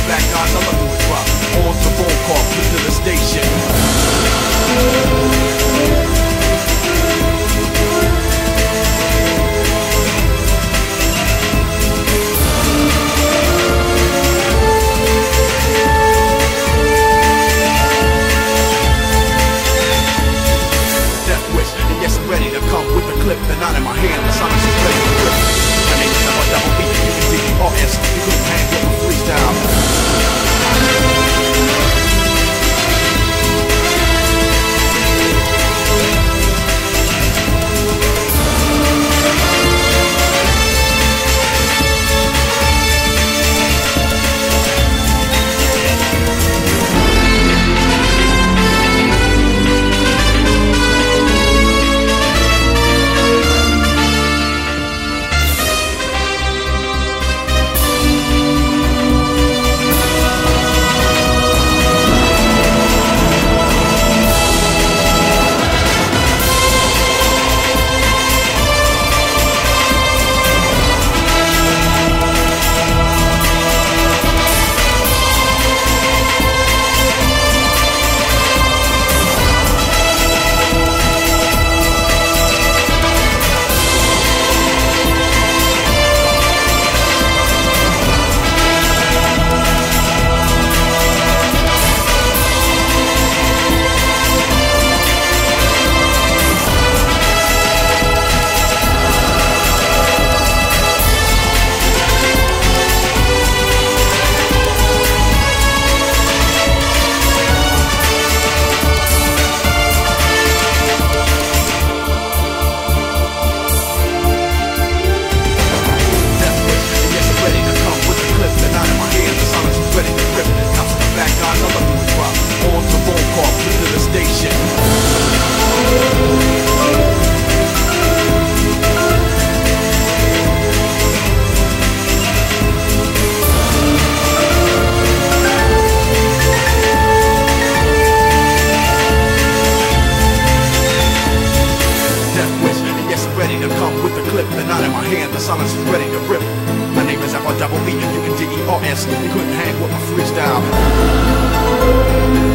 the back guys, I love to drop. On the roll call, flip to the station. Ready to come with the clip, the knot in my hand, the silence is ready to rip. My name is F double B, you can D-R-S, you couldn't hang with my freestyle. The silence is ready to rip. My name is F double B, you can D-E-R-S. You couldn't hang with my freestyle.